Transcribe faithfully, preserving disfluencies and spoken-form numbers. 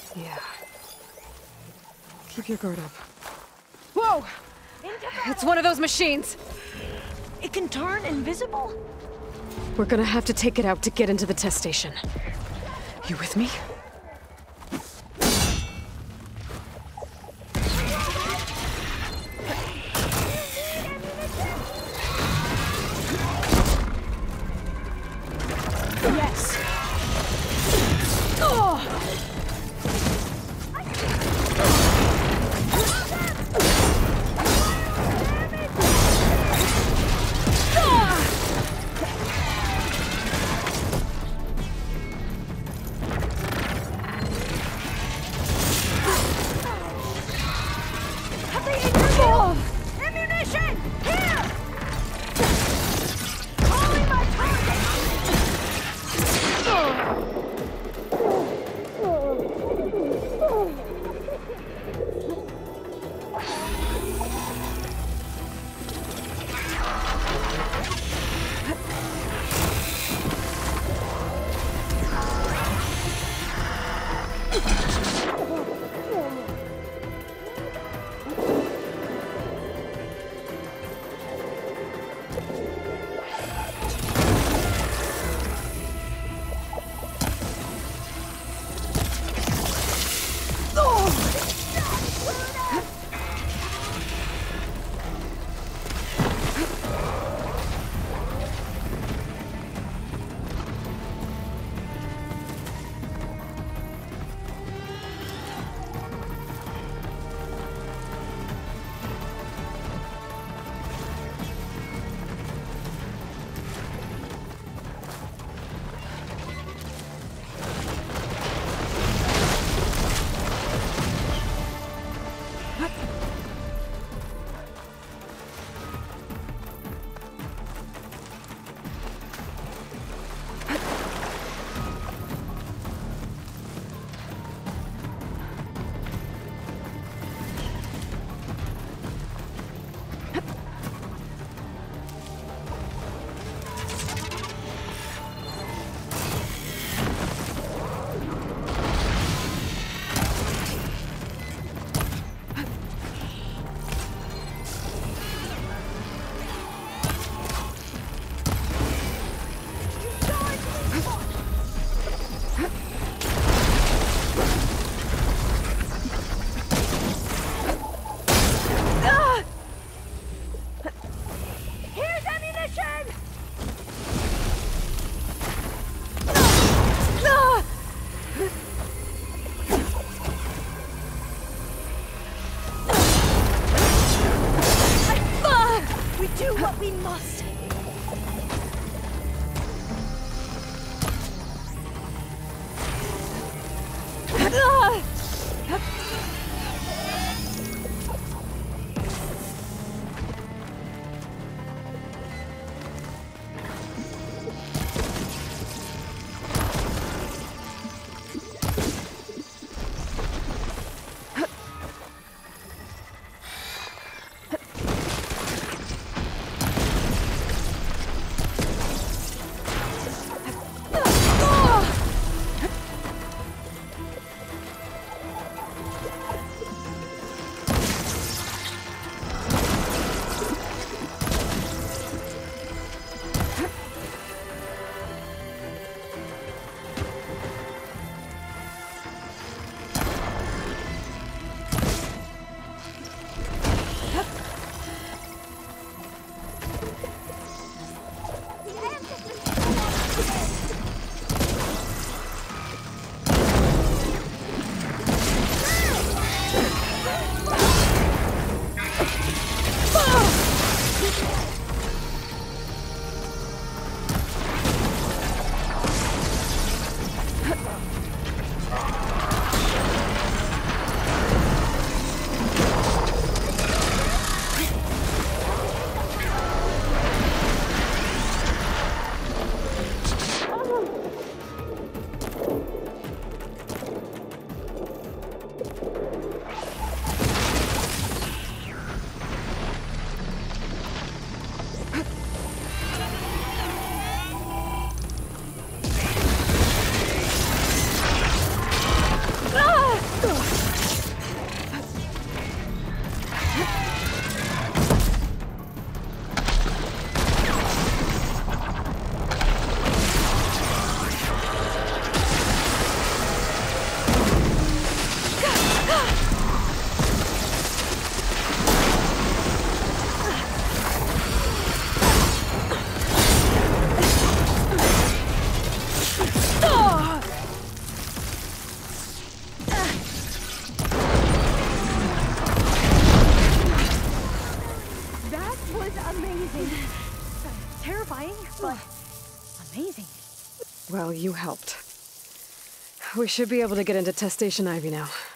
Yeah. Keep your guard up. Whoa! It's one of those machines! It can turn invisible? We're gonna have to take it out to get into the test station. You with me? Yes. Oh! Have they injured you? Ammunition! Here! Calling my target! Do what we must! That was amazing. Terrifying, but amazing. Well, you helped. We should be able to get into Test Station Ivy now.